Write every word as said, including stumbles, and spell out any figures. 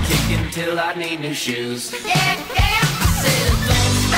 kicking till I need new shoes. Yeah, yeah. I said, don't stop.